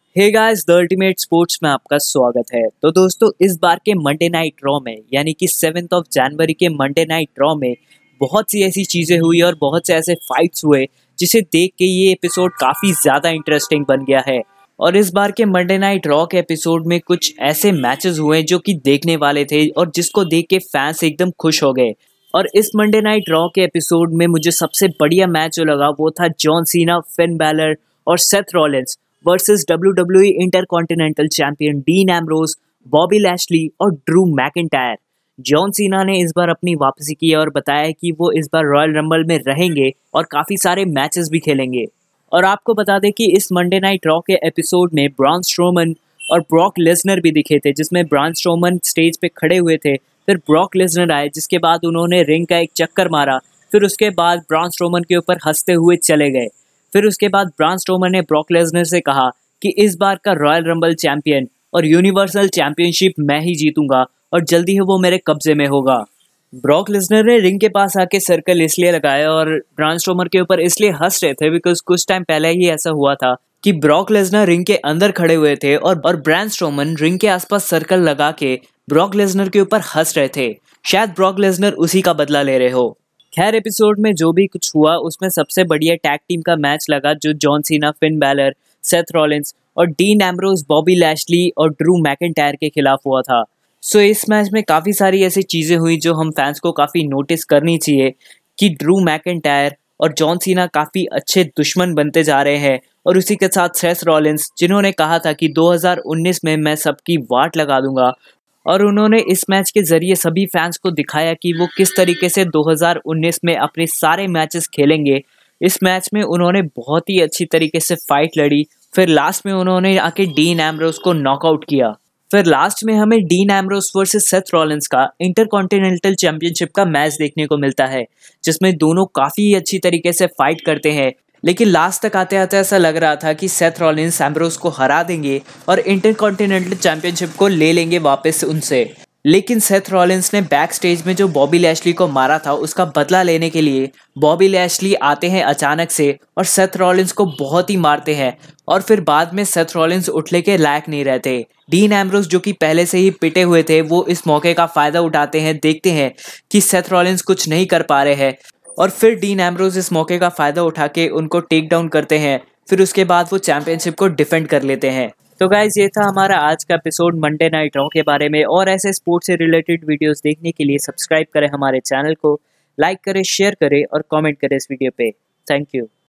Hey guys, the ultimate sports में आपका स्वागत है। तो दोस्तों, इस बार के मंडे नाइट ड्रॉ में यानी कि 7 जनवरी के मंडे नाइट ड्रॉ में बहुत सी ऐसी चीज़ें हुई और बहुत से ऐसे फाइट्स हुए जिसे देख के ये एपिसोड काफ़ी ज़्यादा इंटरेस्टिंग बन गया है। और इस बार के मंडे नाइट ड्रॉ के एपिसोड में कुछ ऐसे मैचेस हुए जो कि देखने वाले थे और जिसको देख के फैंस एकदम खुश हो गए। और इस मंडे नाइट ड्रॉ के एपिसोड में मुझे सबसे बढ़िया मैच जो लगा वो था जॉन सीना, फिन बैलर और Seth Rollins versus WWE intercontinental champion Dean Ambrose, Bobby Lashley और ड्रू मैकिंटायर। जॉन सीना ने इस बार अपनी वापसी की और बताया कि वो इस बार रॉयल रंबल में रहेंगे और काफ़ी सारे मैचेस भी खेलेंगे। और आपको बता दें कि इस मंडे नाइट रॉ के एपिसोड में ब्रॉन स्ट्रोमन और ब्रॉक लेसनर भी दिखे थे, जिसमें ब्रॉन स्ट्रोमन स्टेज पे खड़े हुए थे, फिर ब्रॉक लेसनर आए, जिसके बाद उन्होंने रिंग का एक चक्कर मारा, फिर उसके बाद ब्रॉन स्ट्रोमन के ऊपर हंसते हुए चले गए। फिर उसके बाद ब्रॉन स्ट्रोमन ने ब्रॉक लेसनर से कहा कि इस बार का रॉयल रंबल चैंपियन और यूनिवर्सल चैंपियनशिप मैं ही जीतूंगा और जल्दी ही वो मेरे कब्जे में होगा। ब्रॉक लेसनर ने रिंग के पास आके सर्कल इसलिए लगाया और ब्रॉन स्ट्रोमन के ऊपर इसलिए हंस रहे थे बिकॉज कुछ टाइम पहले ही ऐसा हुआ था कि ब्रॉक लेसनर रिंग के अंदर खड़े हुए थे और ब्रॉन स्ट्रोमन रिंग के आसपास सर्कल लगा के ब्रॉक लेसनर के ऊपर हंस रहे थे। शायद ब्रॉक लेसनर उसी का बदला ले रहे हो। खैर, एपिसोड में जो भी कुछ हुआ उसमें सबसे बढ़िया टैग टीम का मैच लगा जो John Cena, Finn Balor, Seth Rollins और डीन एम्ब्रोज, बॉबी लैशली और ड्रू मैकिंटायर के खिलाफ हुआ था। सो इस मैच में काफ़ी सारी ऐसी चीज़ें हुई जो हम फैंस को काफ़ी नोटिस करनी चाहिए कि ड्रू मैकिंटायर और जॉन सीना काफ़ी अच्छे दुश्मन बनते जा रहे हैं। और उसी के साथ सेथ रॉलिंस, जिन्होंने कहा था कि 2019 में मैं सबकी वाट लगा दूंगा, और उन्होंने इस मैच के जरिए सभी फैंस को दिखाया कि वो किस तरीके से 2019 में अपने सारे मैचेस खेलेंगे। इस मैच में उन्होंने बहुत ही अच्छी तरीके से फाइट लड़ी, फिर लास्ट में उन्होंने आके डीन एम्ब्रोज को नॉकआउट किया। फिर लास्ट में हमें Dean Ambrose versus Seth Rollins का इंटरकॉन्टिनेंटल चैंपियनशिप का मैच देखने को मिलता है, जिसमें दोनों काफ़ी अच्छी तरीके से फाइट करते हैं। लेकिन लास्ट तक आते आते ऐसा लग रहा था कि सेथ रॉलिंस एम्ब्रोज को हरा देंगे और इंटरकॉन्टिनेंटल चैंपियनशिप को ले लेंगे वापस उनसे। लेकिन सेथ रॉलिंस ने बैक स्टेज में जो बॉबी लैशली को मारा था उसका बदला लेने के लिए बॉबी लैशली आते हैं अचानक से और सेथ रॉलिंस को बहुत ही मारते हैं। और फिर बाद में सेथ रॉलिंस उठने के लायक नहीं रहते। डीन एम्ब्रोज, जो कि पहले से ही पिटे हुए थे, वो इस मौके का फ़ायदा उठाते हैं, देखते हैं कि सेथ रॉलिंस कुछ नहीं कर पा रहे हैं और फिर डीन एम्ब्रोज इस मौके का फ़ायदा उठा के उनको टेक डाउन करते हैं। फिर उसके बाद वो चैंपियनशिप को डिफेंड कर लेते हैं। तो गाइज, ये था हमारा आज का एपिसोड मंडे नाइट रॉ के बारे में। और ऐसे स्पोर्ट्स से रिलेटेड वीडियोस देखने के लिए सब्सक्राइब करें हमारे चैनल को, लाइक करें, शेयर करें और कमेंट करें इस वीडियो पे। Thank you.